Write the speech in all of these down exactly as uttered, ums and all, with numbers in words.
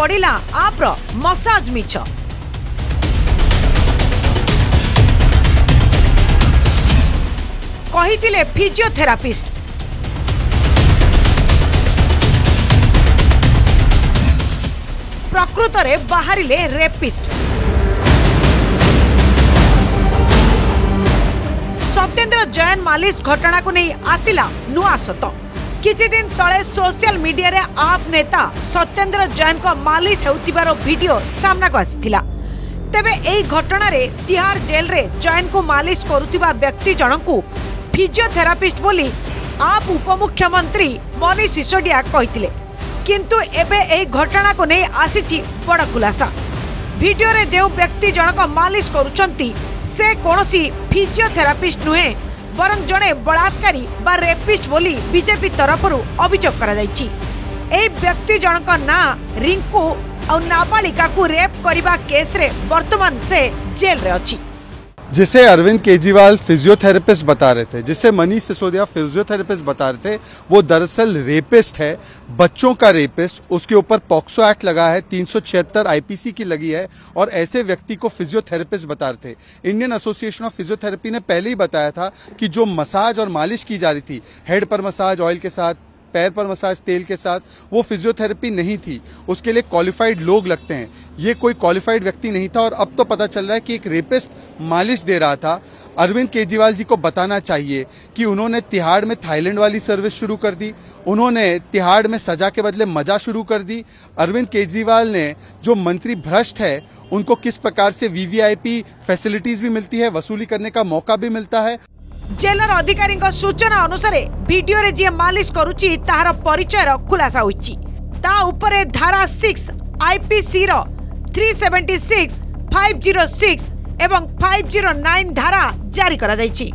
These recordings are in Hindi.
बढ़िला आप्र मसाज मिछ। कहिथिले फिजियोथेरापिस्ट, प्रकृत रे बाहरिले रेपिस्ट। सत्येंद्र जैन मालिश घटना को नहीं आसिला नुआ सत। किछि दिन तले सोशल मीडिया रे आप नेता सत्येंद्र जैन को मालिश हेउतिबार वीडियो सामना को आसिथिला। तेबे एई घटना रे तिहाड़ जेल रे जैन को मालिश करुथिबा व्यक्ति जनकू फिजियोथेरापिस्ट बोली आप उपमुख्यमंत्री मनीष सिसोदिया कहिथिले, किंतु एबे एई घटना को नहीं आसीछि बड़ खुलासा। वीडियो रे जे व्यक्ति जनक मालिश करूछंती से कोनोसी फिजियोथेरापिस्ट नुहे बरं जड़े बलात्कारी बा रेपिस्ट बोली बीजेपी तरफरु अभियोग करा जायछि। एई व्यक्ति जनक ना रिंकू और नाबालिका को रेप करिबा केस रे वर्तमान से जेल रे अछि। जिसे अरविंद केजरीवाल फिजियोथेरेपिस्ट बता रहे थे, जिसे मनीष सिसोदिया फिजियोथेरेपिस्ट बता रहे थे, वो दरअसल रेपिस्ट है, बच्चों का रेपिस्ट। उसके ऊपर पॉक्सो एक्ट लगा है, तीन सौ छिहत्तर आईपीसी की लगी है, और ऐसे व्यक्ति को फिजियोथेरेपिस्ट बता रहे थे। इंडियन एसोसिएशन ऑफ फिजियोथेरेपी ने पहले ही बताया था कि जो मसाज और मालिश की जा रही थी, हेड पर मसाज ऑयल के साथ, पैर पर मसाज तेल के साथ, वो फिजियोथेरेपी नहीं थी। उसके लिए क्वालिफाइड लोग लगते हैं। ये कोई क्वालिफाइड व्यक्ति नहीं था, और अब तो पता चल रहा है कि एक रेपिस्ट मालिश दे रहा था। अरविंद केजरीवाल जी को बताना चाहिए कि उन्होंने तिहाड़ में थाईलैंड वाली सर्विस शुरू कर दी, उन्होंने तिहाड़ में सजा के बदले मजा शुरू कर दी। अरविंद केजरीवाल ने, जो मंत्री भ्रष्ट है, उनको किस प्रकार से वीवीआईपी फैसिलिटीज भी मिलती है, वसूली करने का मौका भी मिलता है। जेलर अधिकारी सूचना अनुसार वीडियो रे जी मालिश करुची ताहार परिचय खुलासा होईची। ता उपरे धारा सिक्स आईपीसी रो three seventy six, five zero six एवं फाइव जीरो नाइन धारा जारी करा जायछि।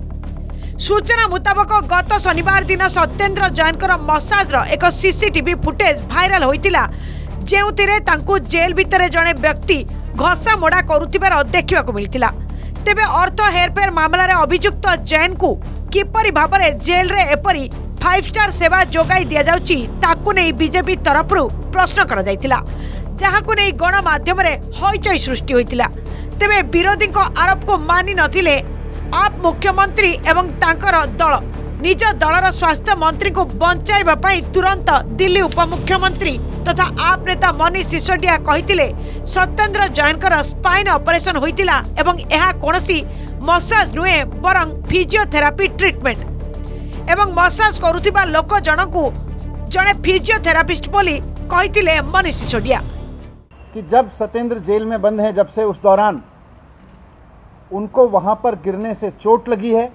सूचना मुताबक गत शनिवार दिन सत्येंद्र जैन मसाज रो एक सीसीटीवी फुटेज भाइराल होइतिला, जेउतिरे तांकू जेल भितरे जणे व्यक्ति घसा मोड़ा करुथिबार देखिबा को मिलितिला। तेबे अर्थ हेरफेर मामला रे अभियुक्त जैन को किपरि भाबरे जेल रे एपरि फाइव स्टार सेवा जोगाई दिया जाउची ताकू नै बीजेपी तरफरु प्रश्न करा जायतिला, जहाकू नै गणमाध्यम रे हईचई सृष्टि होइतिला। तेबे विरोधी को आरोप को मानि नथिले आप मुख्यमंत्री एवं तांकर दल निज दलर स्वास्थ्य मंत्री को बंचाइबा पई तुरंत दिल्ली उपमुख्यमंत्री तथा आप नेता मनीष सिसोदिया कहितिले सत्येंद्र जैनकर स्पाइन ऑपरेशन होइतिला एवं एहा कोनोसी मसाज नुहे बरं फिजियोथेरापी ट्रीटमेंट एवं मसाज करुथिबा लोक जनकू जणे फिजियोथेरापिस्ट बोली कहितिले मनीष सिसोदिया। कि जब सत्येंद्र जेल में बंद है, जब से उस दौरान उनको वहां पर गिरने से चोट लगी है।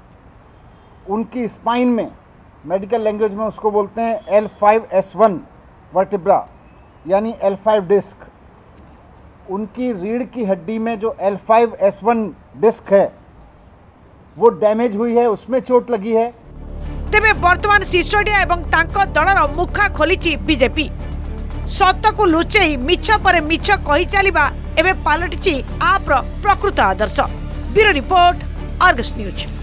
उनकी स्पाइन में, मेडिकल लैंग्वेज में उसको बोलते हैं L five S one vertebra यानी एल फाइव डिस्क। उनकी रीढ़ की हड्डी में जो L five S one disc है वो डैमेज हुई है, उसमें चोट लगी है। तेबे वर्तमान सिसोदिया एवं तांको दलर मुखा खोलिची बीजेपी। सत्य को लुचेई मिछ पर मिछ कही चलिबा एबे पालटिची आप्र प्रकृत आदर्श। Bureau report, Argus news.